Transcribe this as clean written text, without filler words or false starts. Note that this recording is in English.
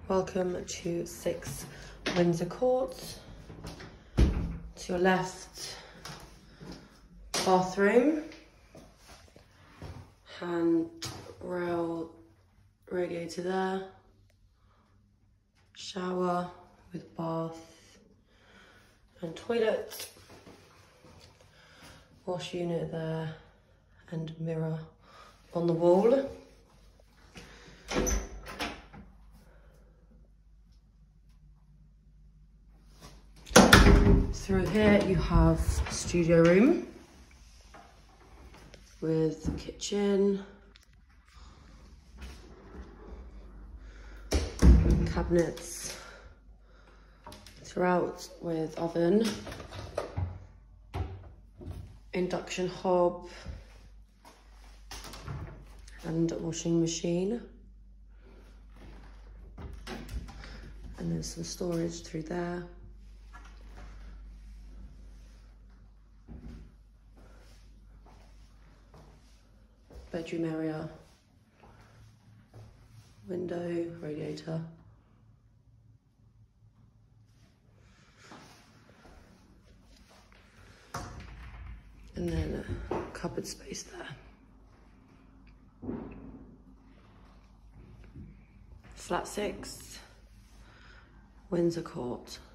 Welcome to 6 Windsor Court. To your left, bathroom, handrail radiator there, shower with bath and toilet, wash unit there and mirror on the wall. Through here you have studio room with kitchen, cabinets throughout with oven, induction hob and washing machine. And there's some storage through there. Bedroom area, window, radiator. And then a cupboard space there. Flat 6, Windsor Court.